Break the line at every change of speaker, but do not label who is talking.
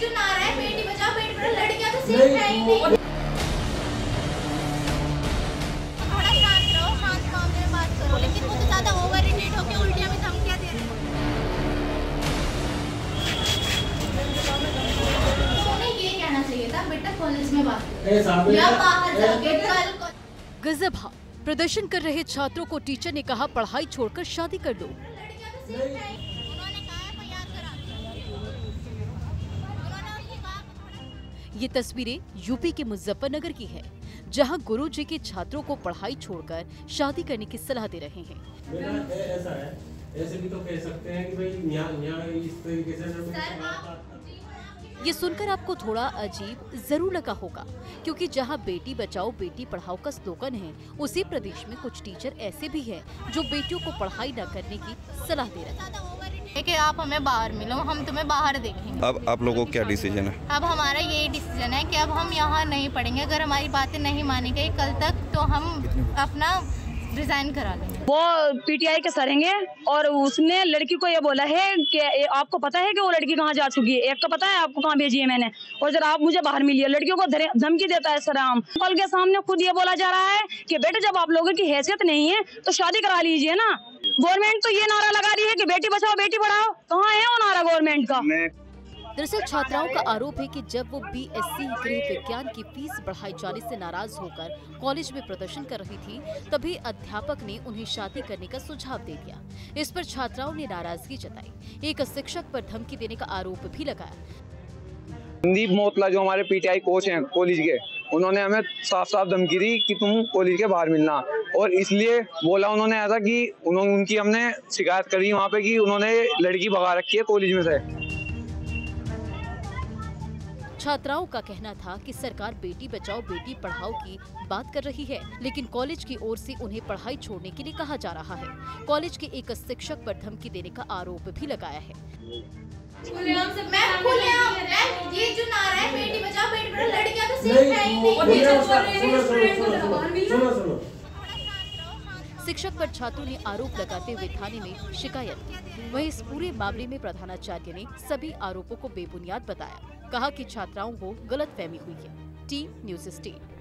जो नारा है बेटी बचाओ बेटी पढ़ाओ, लड़कियां तो सेफ है ही नहीं। थोड़ा शांत रहो, शांत मामले में बात करो, लेकिन वो तो ज्यादा ओवर हीट होकर उल्टियां भी धमकियां दे रहे हैं। तो उन्हें ये कहना चाहिए था बेटा कॉलेज में बात करो या बाहर जाके कल।
गजब हाँ, प्रदर्शन कर रहे छात्रों को टीचर ने कहा पढ़ाई छोड़कर शादी कर लो। ये तस्वीरें यूपी के मुजफ्फरनगर की है, जहां गुरुजी के छात्रों को पढ़ाई छोड़कर शादी करने की सलाह दे रहे हैं।
ऐसा है, ऐसे भी तो कह सकते हैं कि भाई यहाँ इस तरीके से।
ये सुनकर आपको थोड़ा अजीब जरूर लगा होगा, क्योंकि जहां बेटी बचाओ बेटी पढ़ाओ का स्लोगन है, उसी प्रदेश में कुछ टीचर ऐसे भी हैं जो बेटियों को पढ़ाई न करने की सलाह दे रहे हैं
कि आप हमें बाहर मिलो, हम तुम्हें बाहर देखेंगे।
अब आप लोगों को क्या डिसीजन है?
अब हमारा यही डिसीजन है कि अब हम यहाँ नहीं पढ़ेंगे। अगर हमारी बातें नहीं मानी गई कल तक तो हम अपना रिजाइन करा लेंगे।
वो पीटीआई के सरेंगे और उसने लड़की को ये बोला है कि आपको पता है कि वो लड़की कहाँ जा चुकी है, एक का पता है आपको कहाँ भेजी है मैंने, और जरा आप मुझे बाहर मिलिए। लड़कियों को धमकी देता है सराम। कल के सामने खुद ये बोला जा रहा है कि बेटे जब आप लोगों की हैसियत नहीं है तो शादी करा लीजिए ना। गवर्नमेंट तो ये नारा लगा रही है कि बेटी बचाओ बेटी पढ़ाओ, कहाँ है वो नारा गवर्नमेंट का?
दरअसल छात्राओं का आरोप है कि जब वो बीएससी गृह विज्ञान की फीस बढ़ाई जाने से नाराज होकर कॉलेज में प्रदर्शन कर रही थी, तभी अध्यापक ने उन्हें शादी करने का सुझाव दे दिया। इस पर छात्राओं ने नाराजगी जताई। एक शिक्षक पर धमकी देने का आरोप भी लगाया।
संदीप मोतला जो हमारे पीटीआई कोच हैं कॉलेज के, उन्होंने हमें साफ साफ धमकी दी कि तुम कॉलेज के बाहर मिलना, और इसलिए बोला उन्होंने ऐसा कि उनकी हमने शिकायत करी वहाँ पे कि उन्होंने लड़की भगा रखी है कॉलेज में से।
छात्राओं का कहना था कि सरकार बेटी बचाओ बेटी पढ़ाओ की बात कर रही है, लेकिन कॉलेज की ओर से उन्हें पढ़ाई छोड़ने के लिए कहा जा रहा है। कॉलेज के एक शिक्षक पर धमकी देने का आरोप भी लगाया है।
ये जो नारा है बेटी बचाओ बेटी पढ़ाओ, लड़कियां तो सेफ है ही नहीं।
शिक्षक पर छात्रों ने आरोप लगाते हुए थाने में शिकायत की। वहीं इस पूरे मामले में प्रधानाचार्य ने सभी आरोपों को बेबुनियाद बताया। कहा कि छात्राओं को गलतफहमी हुई है। T news state.